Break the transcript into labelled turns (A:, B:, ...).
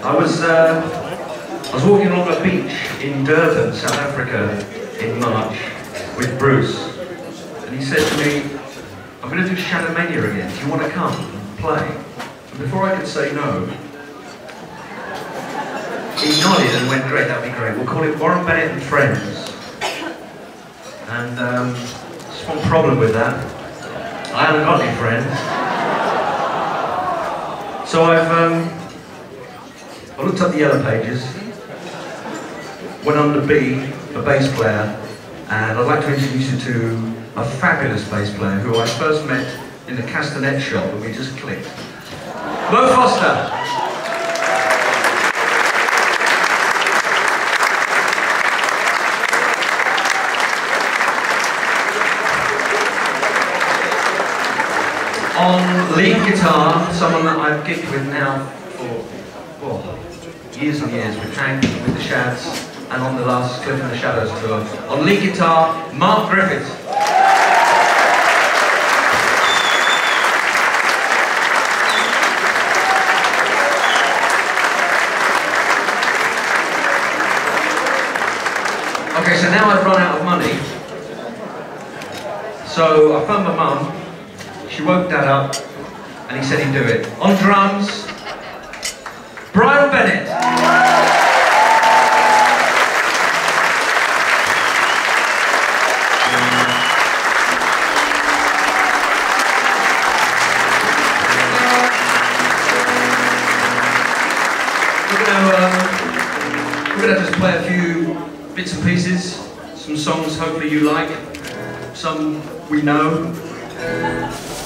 A: I was walking along a beach in Durban, South Africa, in March with Bruce, and he said to me, "I'm going to do Shadowmania again. Do you want to come and play?" And before I could say no, he nodded and went, "Great, that'd be great. We'll call it Warren Bennett and Friends." And just one problem with that: I haven't got any friends. So I looked up the yellow pages, went on to B for bass player, and I'd like to introduce you to a fabulous bass player who I first met in the Castanet shop and we just clicked. Mo Foster! On lead guitar, someone that I've gigged with now for years and years, with Hank, with the Shads, and on the last Cliff and the Shadows tour. On lead guitar, Mark Griffiths. Okay, so now I've run out of money. So I phoned my mum. She woke Dad up, and he said he'd do it. On drums, Brian Bennett. We're gonna just play a few bits and pieces, some songs hopefully you like, some we know.